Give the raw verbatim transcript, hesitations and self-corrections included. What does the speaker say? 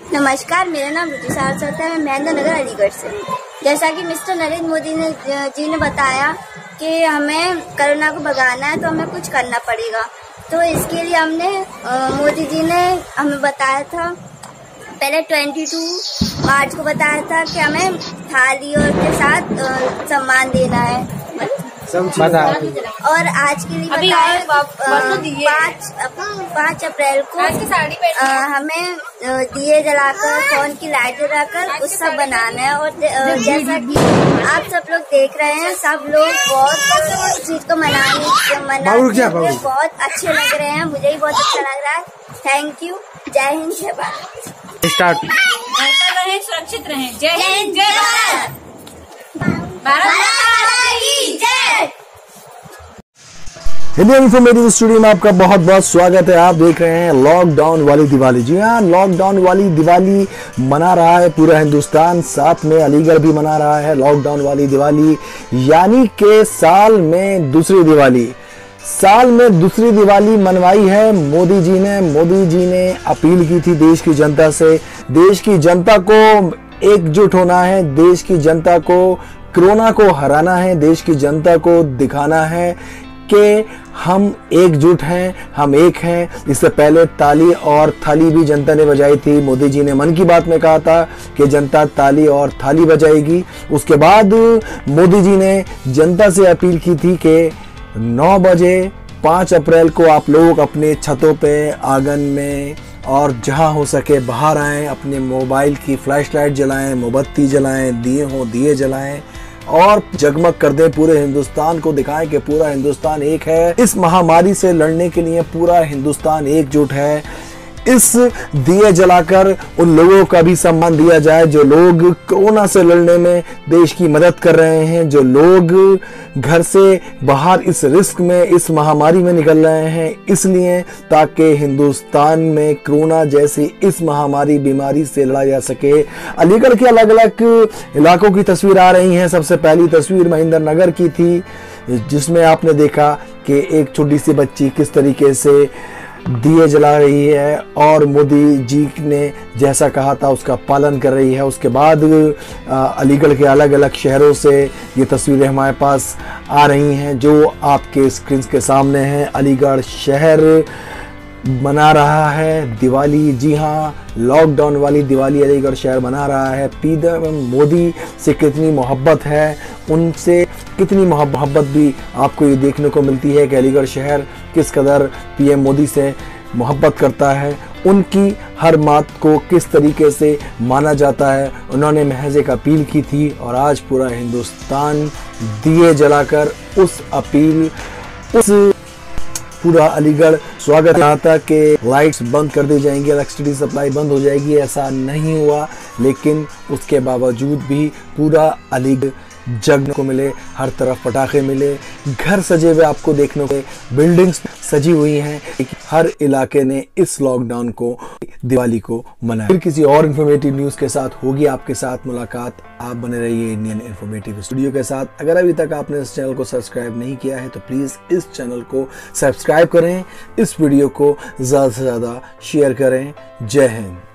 नमस्कार, मेरा नाम रुचि सारस्वत है। मैं महेंद्र नगर अलीगढ़ से हूँ। जैसा कि मिस्टर नरेंद्र मोदी ने जी ने बताया कि हमें कोरोना को भगाना है तो हमें कुछ करना पड़ेगा, तो इसके लिए हमने मोदी जी ने हमें बताया था, पहले बाईस मार्च को बताया था कि हमें थाली और के साथ सम्मान देना है, और आज के लिए बताया पाँच पाँच अप्रैल को आ, हमें दिए जलाकर, फोन की लाइट जलाकर उत्सव बनाना है। और जैसा कि आप सब लोग देख रहे हैं, सब लोग बहुत इस चीज को मनाने मनाने बहुत अच्छे लग रहे हैं। मुझे भी बहुत अच्छा लग रहा है। Thank you. जय हिंद, जय भारत। स्टार्ट। बेहतर रहे, सुरक्षित रहे। जय हिंद, जय Bharat. Bharat Indian informative studio में आपका बहुत बहुत स्वागत है। आप देख रहे हैं लॉकडाउन वाली दिवाली। जी हाँ, लॉकडाउन वाली दिवाली मना रहा है पूरा हिंदुस्तान, साथ में अलीगढ़ भी मना रहा है लॉकडाउन वाली दिवाली, यानी कि साल में दूसरी दिवाली साल में दूसरी दिवाली मनवाई है मोदी जी ने। मोदी जी ने अपील की थी देश की जनता से, देश की जनता को एकजुट होना है, देश की जनता को कोरोना को हराना है, देश की जनता को दिखाना है कि हम एकजुट हैं, हम एक हैं। इससे पहले ताली और थाली भी जनता ने बजाई थी। मोदी जी ने मन की बात में कहा था कि जनता ताली और थाली बजाएगी। उसके बाद मोदी जी ने जनता से अपील की थी कि नौ बजे पाँच अप्रैल को आप लोग अपने छतों पे, आंगन में और जहां हो सके बाहर आएं, अपने मोबाइल की फ्लैशलाइट जलाएं, मोमबत्ती जलाएं, दिए हो दिए जलाएं और जगमग कर दे, पूरे हिंदुस्तान को दिखाएं कि पूरा हिंदुस्तान एक है। इस महामारी से लड़ने के लिए पूरा हिंदुस्तान एकजुट है। इस दिए जलाकर उन लोगों का भी सम्मान दिया जाए जो लोग कोरोना से लड़ने में देश की मदद कर रहे हैं, जो लोग घर से बाहर इस रिस्क में, इस महामारी में निकल रहे हैं, इसलिए ताकि हिंदुस्तान में कोरोना जैसी इस महामारी बीमारी से लड़ा जा सके। अलीगढ़ के अलग अलग इलाकों की तस्वीर आ रही हैं। सबसे पहली तस्वीर महेंद्र नगर की थी, जिसमें आपने देखा कि एक छोटी सी बच्ची किस तरीके से दिए जला रही है और मोदी जी ने जैसा कहा था उसका पालन कर रही है। उसके बाद अलीगढ़ के अलग अलग शहरों से ये तस्वीरें हमारे पास आ रही हैं जो आपके स्क्रीन के सामने हैं। अलीगढ़ शहर मना रहा है दिवाली। जी हाँ, लॉकडाउन वाली दिवाली अलीगढ़ शहर मना रहा है। पीएम मोदी से कितनी मोहब्बत है, उनसे कितनी मोहब्बत भी आपको ये देखने को मिलती है कि अलीगढ़ शहर किस कदर पीएम मोदी से मोहब्बत करता है, उनकी हर बात को किस तरीके से माना जाता है। उन्होंने महज एक अपील की थी और आज पूरा हिंदुस्तान दिए जलाकर उस अपील, उस पूरा अलीगढ़ स्वागत आता कि लाइट्स बंद कर दी जाएंगी, इलेक्ट्रिसिटी सप्लाई बंद हो जाएगी। ऐसा नहीं हुआ, लेकिन उसके बावजूद भी पूरा अलीगढ़ जगने को मिले, हर तरफ पटाखे मिले, घर सजे हुए आपको देखने को, बिल्डिंग्स सजी हुई हैं। हर इलाके ने इस लॉकडाउन को, दिवाली को मनाया। फिर किसी और इन्फॉर्मेटिव न्यूज के साथ होगी आपके साथ मुलाकात। आप बने रहिए इंडियन इन्फॉर्मेटिव स्टूडियो के साथ। अगर अभी तक आपने इस चैनल को सब्सक्राइब नहीं किया है तो प्लीज इस चैनल को सब्सक्राइब करें, इस वीडियो को ज्यादा से ज्यादा शेयर करें। जय हिंद।